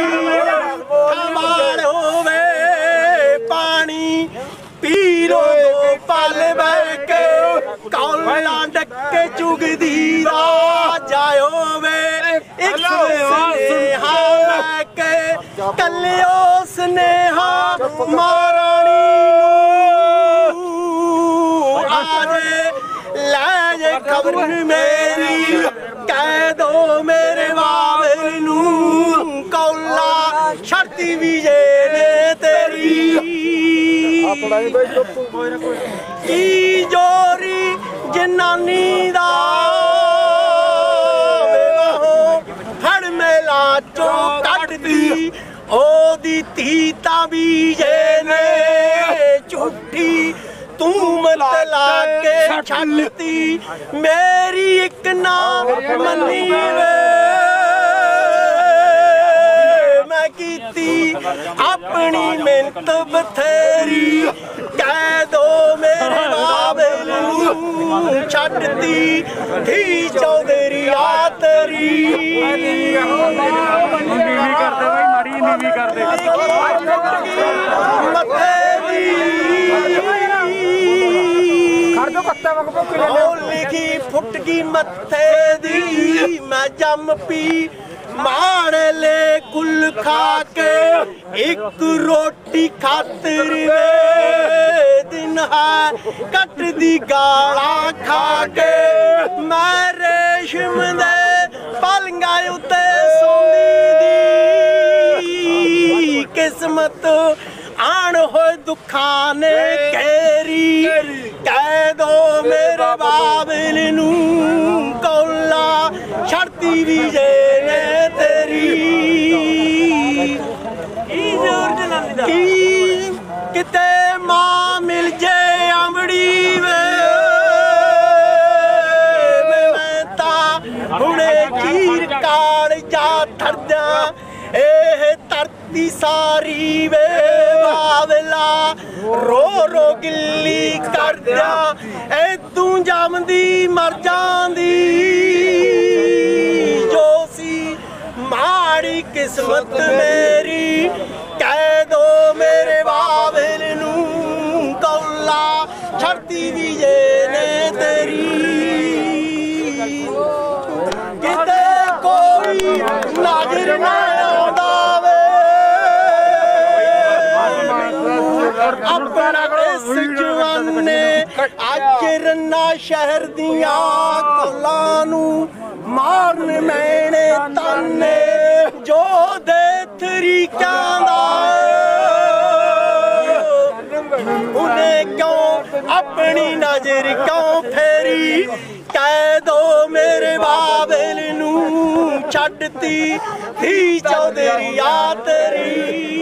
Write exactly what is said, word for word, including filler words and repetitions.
कमाल होवे पानी पी लो पल बैके कौला डके चुगदी जायो वे एक स्नेहा के कलियो स्नेहा महारानी आजे ले खबर मेरी कह दो मेरे बाबे नू कौला शर्ती भी जे ने तेरी की जोरी जनानी दा फड़ मेला चो कटदी ओदी तीता भी जे ने झूठी तू मत लाके छड़ती मेरी एक ना मनी वे मैं कीती अपनी मेहनत बथेरी कह दो मेरे बाबे नू छड़ती थी चौधरी आ तेरी लिखी फुटगी मत्थे दी मैं जम पी माड़े ले कुल खा के एक रोटी खातिर वे दिन है कट दी गाला खा के मैं रेशम दे पलंगा उते सोनी दी किस्मत आन हो दुखाने घेरी कह दो मेरे बाबल नू कौला छड़ती भी जे ने तेरी की किते मां मिल जे अमड़ी वे मैं ता हुणे चीर काल जा ठरदा एह धरती सारी वे बावला रो रो गिल्ली कर दिया ए तू जमदी मर जांदी जो सी माड़ी किस्मत मेरी कह दो मेरे बाबल नू कौला छड़ती भी जे ने तेरी किते कोई नाज़र ना अपना इस जवाने अज रन्ना शहर दिया कलां नू मारन मैने ताने जो दे तरीकां दा उन्हें क्यों अपनी नजर क्यों फेरी कह दो मेरे बाबल नू छड़ती थी चौधरी आ तेरी